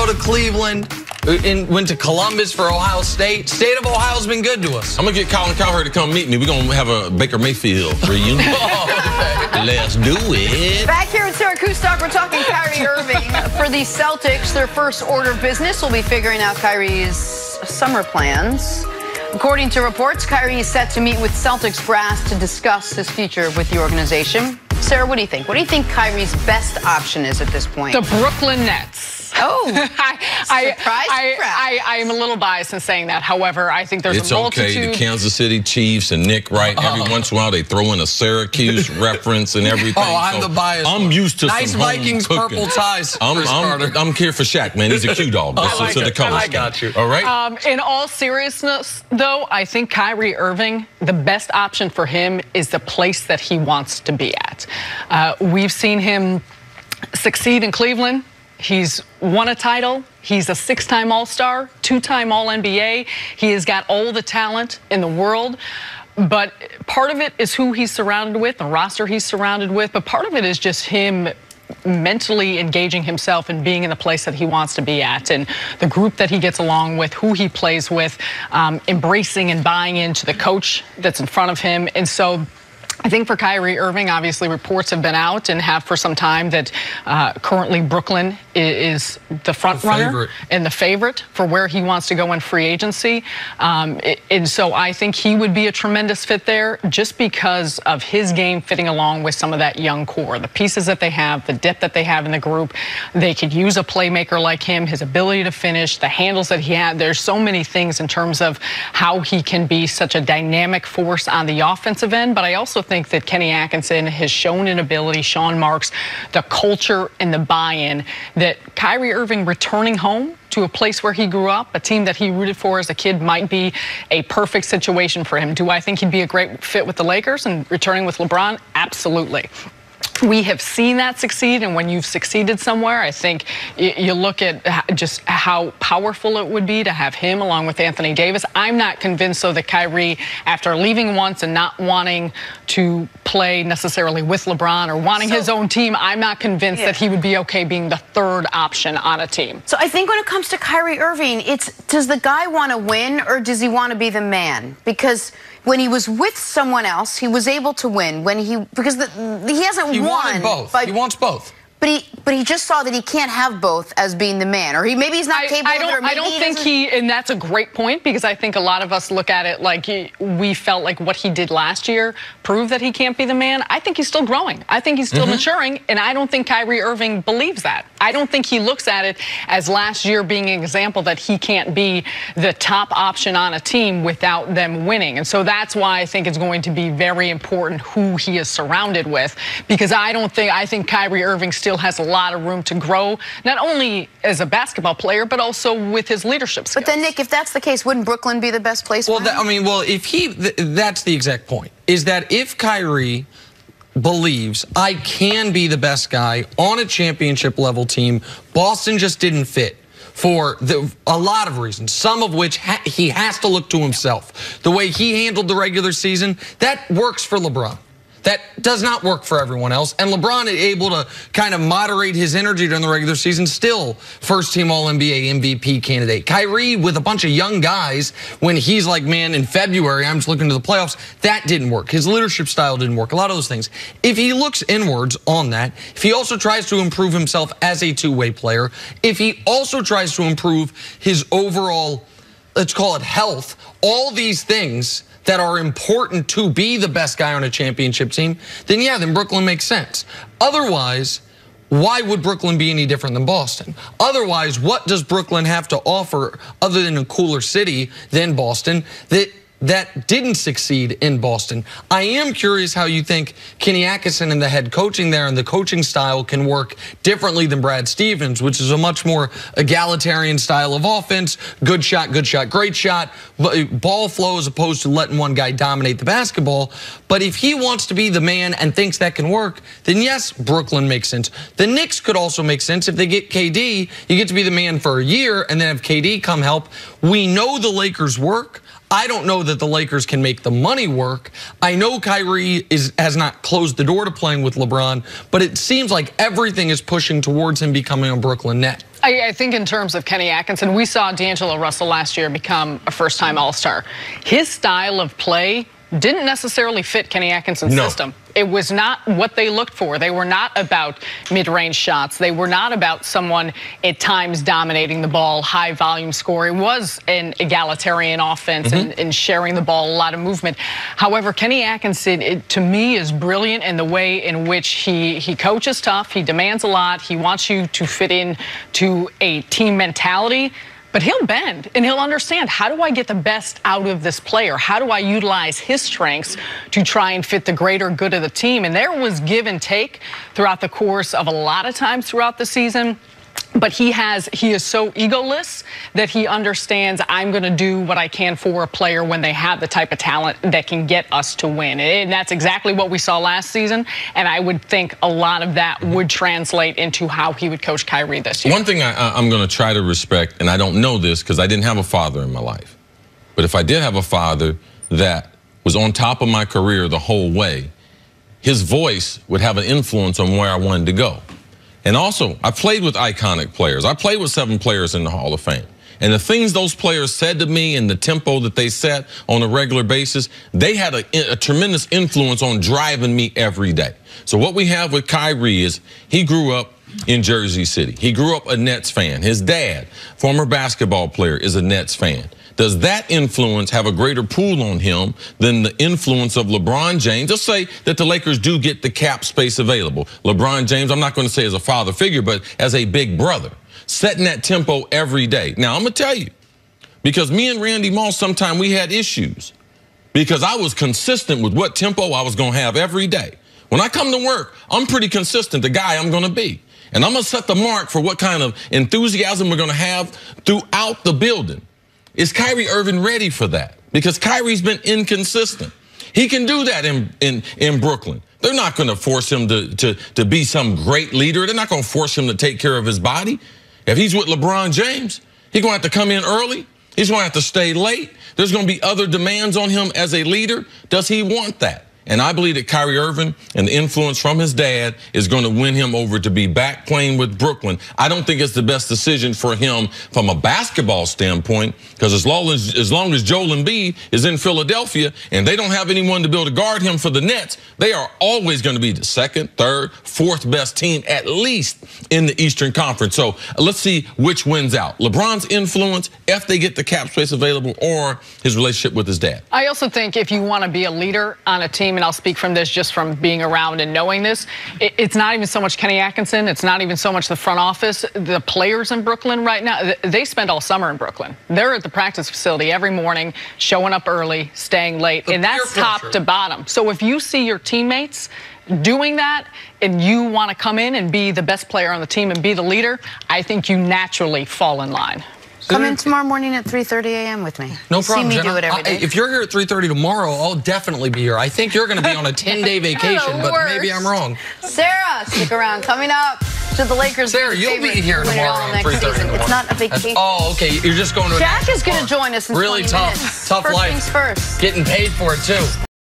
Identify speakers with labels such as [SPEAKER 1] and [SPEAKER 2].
[SPEAKER 1] to Cleveland. And went to Columbus for Ohio State. State of Ohio's been good to us.
[SPEAKER 2] I'm going to get Colin Cowherd to come meet me. We're going to have a Baker Mayfield reunion. Let's do it.
[SPEAKER 3] Back here with Sarah Kustok, we're talking Kyrie Irving. For the Celtics, their first order of business will be figuring out Kyrie's summer plans. According to reports, Kyrie is set to meet with Celtics brass to discuss his future with the organization. Sarah, what do you think? What do you think Kyrie's best option is at this point?
[SPEAKER 4] The Brooklyn Nets.
[SPEAKER 3] Oh,
[SPEAKER 4] I'm a little biased in saying that. However, I think there's a multitude.
[SPEAKER 2] It's okay. The Kansas City Chiefs and Nick Wright, every once in a while they throw in a Syracuse reference and everything.
[SPEAKER 1] Oh, I'm the biased.
[SPEAKER 2] I'm used to
[SPEAKER 1] nice
[SPEAKER 2] some
[SPEAKER 1] Vikings
[SPEAKER 2] cooking.
[SPEAKER 1] purple ties.
[SPEAKER 2] I'm here for Shaq, man. He's a Q dog.
[SPEAKER 1] I got you.
[SPEAKER 2] All right.
[SPEAKER 4] In all seriousness, though, I think Kyrie Irving, the best option for him is the place that he wants to be at. We've seen him succeed in Cleveland. He's won a title. He's a 6-time All-Star, 2-time All-NBA. He has got all the talent in the world. But part of it is who he's surrounded with, the roster he's surrounded with. But part of it is just him mentally engaging himself and being in the place that he wants to be at, and the group that he gets along with, who he plays with, embracing and buying into the coach that's in front of him. And so I think for Kyrie Irving, obviously reports have been out and have for some time that currently Brooklyn is the front runner and the favorite for where he wants to go in free agency. And so I think he would be a tremendous fit there just because of his game fitting along with some of that young core. The pieces that they have, the depth that they have in the group, they could use a playmaker like him, his ability to finish, the handles that he had. There's so many things in terms of how he can be such a dynamic force on the offensive end, but I also think that Kenny Atkinson has shown an ability, Sean Marks, the culture and the buy-in, that Kyrie Irving returning home to a place where he grew up, a team that he rooted for as a kid, might be a perfect situation for him. Do I think he'd be a great fit with the Lakers and returning with LeBron? Absolutely. We have seen that succeed, and when you've succeeded somewhere, I think you look at just how powerful it would be to have him along with Anthony Davis. I'm not convinced, though, that Kyrie, after leaving once and not wanting to play necessarily with LeBron or wanting his own team, I'm not convinced that he would be okay being the third option on a team.
[SPEAKER 3] So I think when it comes to Kyrie Irving, it's, does the guy want to win or does he want to be the man? Because when he was with someone else, he was able to win. When he hasn't
[SPEAKER 1] He
[SPEAKER 3] won.
[SPEAKER 1] wanted both. He wants both.
[SPEAKER 3] But he just saw that he can't have both as being the man, or maybe he's not capable of it. Or maybe
[SPEAKER 4] I don't think and that's a great point, because I think a lot of us look at it like we felt like what he did last year proved that he can't be the man. I think he's still growing. I think he's still maturing, and I don't think Kyrie Irving believes that. I don't think he looks at it as last year being an example that he can't be the top option on a team without them winning. And so that's why I think it's going to be very important who he is surrounded with, because I think Kyrie Irving still has a lot of room to grow, not only as a basketball player, but also with his leadership skills.
[SPEAKER 3] But then, Nick, if that's the case, wouldn't Brooklyn be the best place for him?
[SPEAKER 1] That's the exact point, is that if Kyrie believes I can be the best guy on a championship level team, Boston just didn't fit for a lot of reasons, some of which he has to look to himself. The way he handled the regular season, that works for LeBron. That does not work for everyone else. And LeBron is able to kind of moderate his energy during the regular season, still first-team All-NBA MVP candidate. Kyrie, with a bunch of young guys, when he's like, man, in February, I'm just looking to the playoffs, that didn't work. His leadership style didn't work, a lot of those things. If he looks inwards on that, if he also tries to improve himself as a two-way player, if he also tries to improve his overall, let's call it health, all these things that are important to be the best guy on a championship team, then Brooklyn makes sense. Otherwise, why would Brooklyn be any different than Boston? Otherwise, what does Brooklyn have to offer other than a cooler city than Boston that didn't succeed in Boston? I am curious how you think Kenny Atkinson and the head coaching there and the coaching style can work differently than Brad Stevens, which is a much more egalitarian style of offense. Good shot, great shot, ball flow as opposed to letting one guy dominate the basketball. But if he wants to be the man and thinks that can work, then yes, Brooklyn makes sense. The Knicks could also make sense. If they get KD, you get to be the man for a year and then have KD come help. We know the Lakers work. I don't know that the Lakers can make the money work. I know Kyrie has not closed the door to playing with LeBron, but it seems like everything is pushing towards him becoming a Brooklyn Net.
[SPEAKER 4] I think in terms of Kenny Atkinson, we saw D'Angelo Russell last year become a first-time All-Star. His style of play didn't necessarily fit Kenny Atkinson's system. It was not what they looked for. They were not about mid-range shots. They were not about someone at times dominating the ball, high volume score. It was an egalitarian offense and sharing the ball, a lot of movement. However, Kenny Atkinson, to me, is brilliant in the way in which he coaches tough. He demands a lot. He wants you to fit in to a team mentality. But he'll bend, and he'll understand, how do I get the best out of this player? How do I utilize his strengths to try and fit the greater good of the team? And there was give and take throughout the course of a lot of times throughout the season. But he is so egoless that he understands, I'm going to do what I can for a player when they have the type of talent that can get us to win. And that's exactly what we saw last season. And I would think a lot of that would translate into how he would coach Kyrie this year.
[SPEAKER 2] One thing I'm going to try to respect, and I don't know this because I didn't have a father in my life, but if I did have a father that was on top of my career the whole way, his voice would have an influence on where I wanted to go. And also, I played with iconic players. I played with 7 players in the Hall of Fame. And the things those players said to me and the tempo that they set on a regular basis, they had a tremendous influence on driving me every day. So what we have with Kyrie is he grew up in Jersey City. He grew up a Nets fan. His dad, former basketball player, is a Nets fan. Does that influence have a greater pull on him than the influence of LeBron James? Let's say that the Lakers do get the cap space available. LeBron James, I'm not going to say as a father figure, but as a big brother, setting that tempo every day. Now, I'm going to tell you, because me and Randy Moss, sometimes we had issues because I was consistent with what tempo I was going to have every day. When I come to work, I'm pretty consistent, the guy I'm going to be. And I'm going to set the mark for what kind of enthusiasm we're going to have throughout the building. Is Kyrie Irving ready for that? Because Kyrie's been inconsistent. He can do that in Brooklyn. They're not going to force him to be some great leader. They're not going to force him to take care of his body. If he's with LeBron James, he's going to have to come in early. He's going to have to stay late. There's going to be other demands on him as a leader. Does he want that? And I believe that Kyrie Irving and the influence from his dad is going to win him over to be back playing with Brooklyn. I don't think it's the best decision for him from a basketball standpoint, because as long as Joel Embiid is in Philadelphia and they don't have anyone to be able to guard him for the Nets, they are always going to be the second, third, fourth best team, at least in the Eastern Conference. So let's see which wins out. LeBron's influence, if they get the cap space available, or his relationship with his dad.
[SPEAKER 4] I also think if you want to be a leader on a team, and I'll speak from this just from being around and knowing this, it's not even so much Kenny Atkinson. It's not even so much the front office. The players in Brooklyn right now, they spend all summer in Brooklyn. They're at the practice facility every morning, showing up early, staying late, and that's top to bottom. So if you see your teammates doing that and you want to come in and be the best player on the team and be the leader, I think you naturally fall in line.
[SPEAKER 3] Come in tomorrow morning at 3:30 a.m. with me.
[SPEAKER 1] No problem,
[SPEAKER 3] See me
[SPEAKER 1] Jenna.
[SPEAKER 3] do it every day.
[SPEAKER 1] If you're here at 3:30 tomorrow, I'll definitely be here. I think you're going to be on a 10-day vacation, but maybe I'm wrong.
[SPEAKER 3] Sarah, stick around. Coming up to the Lakers.
[SPEAKER 1] Sarah, you'll be here tomorrow at 3:30.
[SPEAKER 3] It's not a vacation.
[SPEAKER 1] Oh, okay. You're just going to.
[SPEAKER 3] Jack is going to join us in
[SPEAKER 1] really
[SPEAKER 3] 20 minutes.
[SPEAKER 1] Tough
[SPEAKER 3] First
[SPEAKER 1] life.
[SPEAKER 3] things first.
[SPEAKER 1] Getting paid for it too.